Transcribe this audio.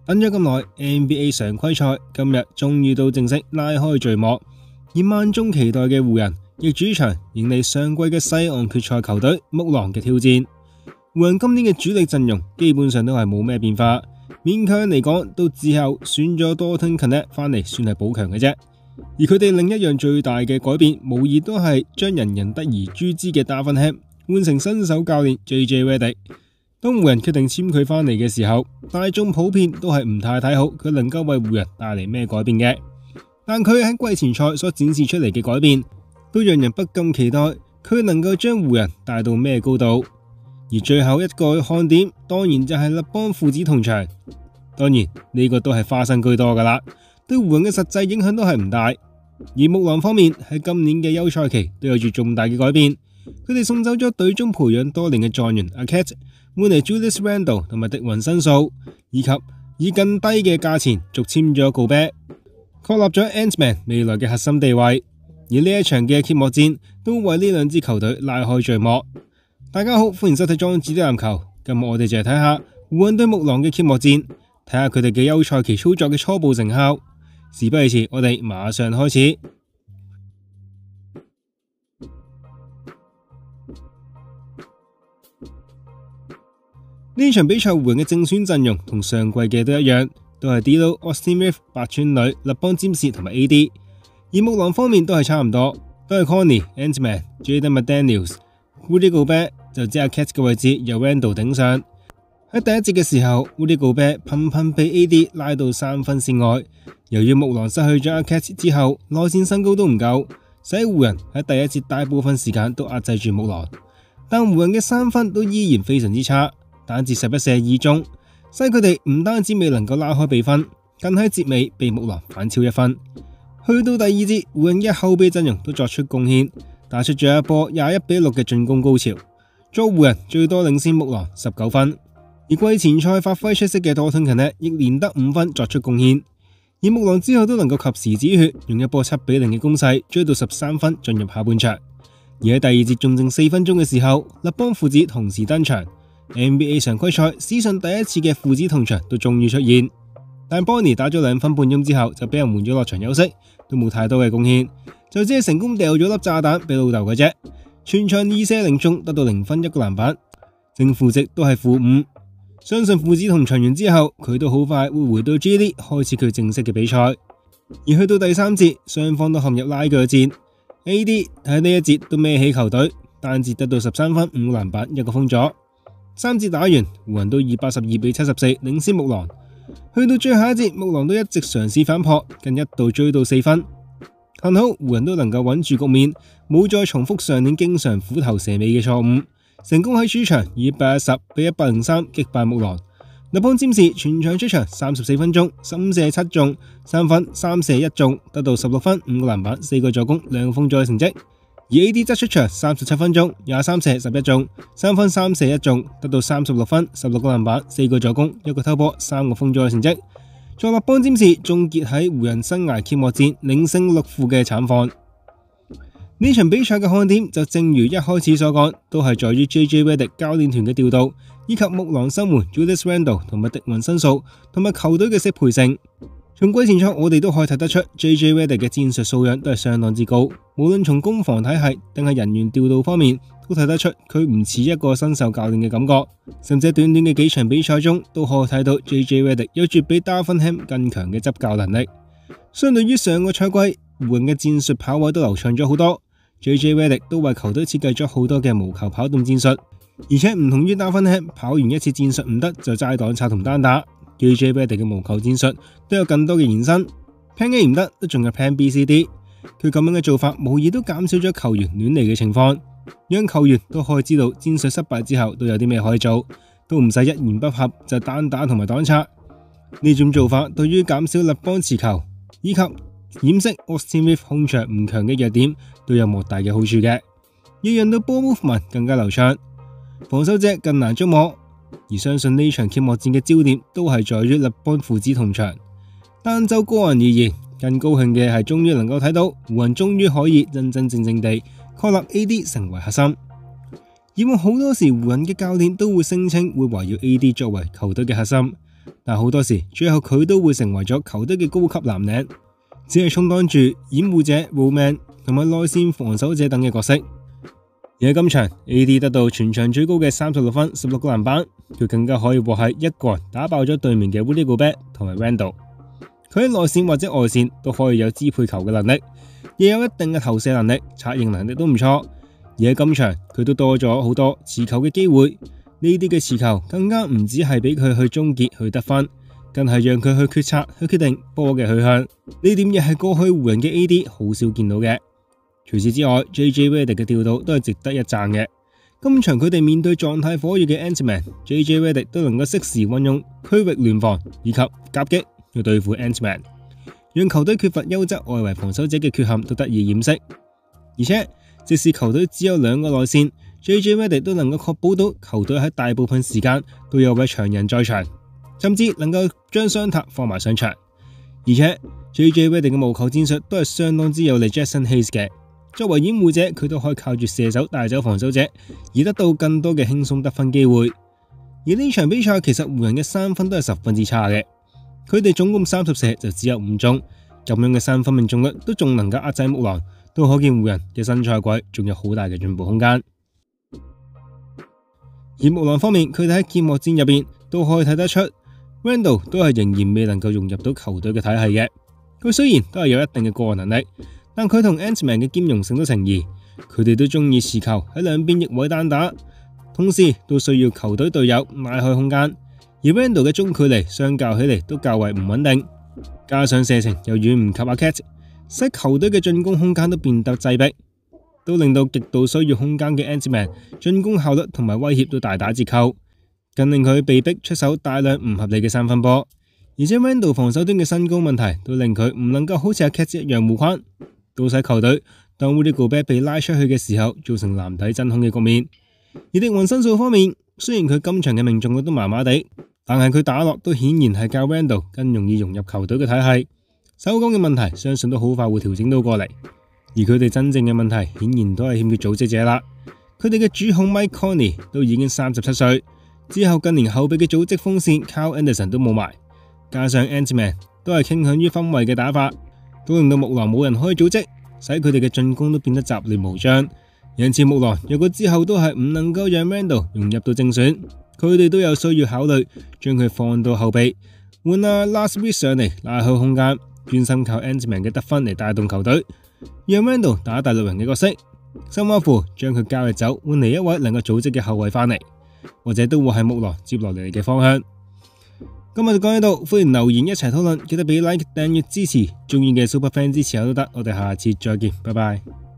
等咗咁耐 ，NBA 常規賽今日終於都正式拉開序幕，而萬眾期待嘅湖人亦主場迎嚟上季嘅西岸決賽球隊木狼嘅挑戰。湖人今年嘅主力陣容基本上都係冇咩變化，勉強嚟講都只有選咗多頓肯納翻嚟算係補強嘅啫。而佢哋另一樣最大嘅改變，無疑都係將人人得而誅之嘅達芬咸換成新手教練 JJ Redick。當湖人決定簽佢翻嚟嘅時候，大眾普遍都係唔太睇好佢能夠為湖人帶嚟咩改變嘅。但佢喺季前賽所展示出嚟嘅改變，都讓人不禁期待佢能夠將湖人帶到咩高度。而最後一個看點，當然就係勒邦父子同場。當然呢個都係花生居多噶啦，對湖人嘅實際影響都係唔大。而木狼方面喺今年嘅休賽期都有住重大嘅改變，佢哋送走咗隊中培養多年嘅狀元阿 Cat， 換嚟 Julius Randle 同埋迪雲新素，以及以更低嘅價錢續簽咗告啤，確立咗 Ant-Man 未來嘅核心地位。而呢一場嘅揭幕戰都為呢兩支球隊拉開序幕。大家好，歡迎收睇莊子的籃球。今日我哋就嚟睇下湖人對木狼嘅揭幕戰，睇下佢哋嘅休賽期操作嘅初步成效。事不宜遲，我哋馬上開始。呢場比賽湖人嘅正選陣容同上季嘅都一樣，都係 D'Lo、Austin Reeves、八村壘、勒邦詹士同埋 AD。而木狼方面都係差唔多，都係 Conley、Ant-Man、Jaden McDaniels、Rudy Gobert， 就只有 Cat 嘅位置由 Randle 頂上。喺第一節嘅時候 ，Rudy Gobert 頻頻被 AD 拉到3分線外。由於木狼失去咗阿 Cat 之後，內線身高都唔夠，使湖人喺第一節大部分時間都壓制住木狼。但湖人嘅3分都依然非常之差，單節11射2中，使佢哋唔單止未能夠拉開比分，更喺節尾被木狼反超1分。去到第二節，湖人嘅後備陣容都作出貢獻，打出咗一波21-6嘅進攻高潮，作湖人最多領先木狼19分。而季前賽發揮出色嘅多頓肯納亦連得5分作出貢獻，而木狼之後都能夠及時止血，用一波7-0嘅攻勢追到13分進入下半場。而喺第二節仲剩4分鐘嘅時候，勒邦父子同時登場， NBA 常規賽史上第一次嘅父子同場都終於出現。但 Bonnie 打咗2分半鐘之後就俾人換咗落場休息，都冇太多嘅貢獻，就只係成功掉咗粒炸彈俾老豆嘅啫。全場2射0中，得到0分1個籃板，正負值都係-5。相信父子同場完之後，佢都好快會回到 G League 開始佢正式嘅比賽。而去到第三節，雙方都陷入拉鋸戰。AD 喺呢一節都孭起球隊，單節得到13分5個籃板1個封咗。3節打完，湖人都以82-74領先木狼。去到最後一節，木狼都一直嘗試反撲，更一度追到4分。幸好湖人都能夠穩住局面，冇再重複上年經常虎頭蛇尾嘅錯誤，成功喺主場以110-103擊敗木狼。勒邦詹士全場出場34分鐘，15射7中，3分3射1中，得到16分5個籃板4個助攻2個封咗嘅成績。而 AD 則出場37分鐘，23射11中，3分3射1中，得到36分16個籃板4個助攻1個偷波3個封咗嘅成績。在勒邦詹士終結喺湖人生涯揭幕戰0勝6負嘅慘況。呢場比賽嘅看點就正如一開始所講，都係在於 JJ Redick 教練團嘅調度，以及木狼新援 Julius Randle 同埋迪雲新素，同埋球隊嘅適配性。從季前賽我哋都可以睇得出 JJ Redick 嘅戰術素養都係相當之高，無論從攻防體系定係人員調度方面，都睇得出佢唔似一個新秀教練嘅感覺。甚至短短嘅幾場比賽中，都可以睇到 JJ Redick 有住比達芬咸更強嘅執教能力。相對於上個賽季，湖人嘅戰術跑位都流暢咗好多。JJ Redick 都為球隊設計咗好多嘅無球跑動戰術，而且唔同於達芬咸跑完一次戰術唔得就齋擋拆同單打， JJ Redick 嘅無球戰術都有更多嘅延伸。Plan A 唔得都仲有 Plan B、C、D， 佢咁樣嘅做法無疑都減少咗球員亂嚟嘅情況，讓球員都可以知道戰術失敗之後都有啲咩可以做，都唔使一言不合就單打同埋擋拆。呢種做法對於減少勒邦持球以及掩飾 Austin Reeves 控場唔強嘅弱點都有莫大嘅好處嘅，要讓到 ball movement 更加流暢，防守者更難捉摸。而相信呢場揭幕戰嘅焦點都係在於勒邦父子同場。但就個人而言，更高興嘅係終於能夠睇到湖人終於可以真真正正地確立 AD 成為核心。以往好多時湖人嘅教練都會聲稱會圍繞 AD 作為球隊嘅核心， 但好多時最後佢都會成為咗球隊嘅高級藍領，只係充當住掩護者、roadman 同埋內線防守者等嘅角色。而喺今場 AD 得到全場最高嘅36分、16個籃板，佢更加可以話係一個人打爆咗對面嘅 Rudy Gobert 同埋 Randle。佢喺內線或者外線都可以有支配球嘅能力，亦有一定嘅投射能力，策應能力都唔錯。而喺今場佢都多咗好多持球嘅機會，呢啲嘅持球更加唔止係俾佢去終結去得分，更係讓佢去決策去決定波嘅去向。呢點亦係過去湖人嘅 AD 好少見到嘅。除此之外 ，JJ Redick 嘅調度都係值得一讚嘅。今場佢哋面對狀態火熱嘅 Ant-Man，JJ Redick 都能夠適時運用區域聯防以及夾擊去對付 Ant-Man， 讓球隊缺乏優質外圍防守者嘅缺陷都得以掩飾。而且即使球隊只有2個內線，JJ Redick 都能夠確保到球隊喺大部分時間都有位長人在場，甚至能夠將雙塔放埋上場。而且 JJ Redick 嘅無球戰術都係相當之有利 Jackson Hayes 嘅。作為掩護者，佢都可以靠住射手帶走防守者，而得到更多嘅輕鬆得分機會。而呢場比賽其實湖人嘅3分都係十分之差嘅，佢哋總共30射就只有5中，咁樣嘅3分命中率都仲能夠壓制木狼，都可見湖人嘅新賽季仲有好大嘅進步空間。而木狼方面，佢哋喺揭幕戰入邊都可以睇得出 Randle 都係仍然未能夠融入到球隊嘅體系嘅。佢雖然都係有一定嘅個人能力，但佢同 Ant-Man 嘅兼容性都成疑，佢哋都中意持球喺兩邊翼位單打，同時都需要球隊隊友拉開空間。而 Randle 嘅中距離相較起嚟都較為唔穩定，加上射程又遠唔及阿 Cat， 使球隊嘅進攻空間都變得擠迫，都令到極度需要空間嘅 Ant-Man 進攻效率同埋威脅都大打折扣，更令佢被逼出手大量唔合理嘅3分波。而且 Randle 防守端嘅身高問題都令佢唔能夠好似阿 Cat 一樣護框，都使球隊當 Rudy Gobert 被拉出去嘅時候，造成籃體真空嘅局面。而迪雲申訴方面，雖然佢今場嘅命中率都麻麻地，但係佢打落都顯然係較 Randle 更容易融入球隊嘅體系。手感嘅問題，相信都好快會調整到過嚟。而佢哋真正嘅問題，顯然都係欠缺組織者啦。佢哋嘅主控 Mike Conley 都已經37歲，之後近年後備嘅組織鋒線 Kyle Anderson 都冇埋，加上 Ant-Man 都係傾向於分位嘅打法，都令到木狼冇人可以組織，使佢哋嘅進攻都變得雜亂無章。因此木狼若果之後都係唔能夠讓 Randle 融入到正選，佢哋都有需要考慮將佢放到後備，換阿 Last Week 上嚟拉開空間，專心靠 Ant-Man 嘅得分嚟帶動球隊，讓 Randle 打第6人嘅角色，甚或乎將佢交易走，換嚟一位能夠組織嘅後衛翻嚟，或者都會係木狼接落嚟嘅方向。今日就講喺度，歡迎留言一齊討論，記得俾 like、訂閱支持，中意嘅 Super Fan 支持下都得。我哋下次再見，拜拜。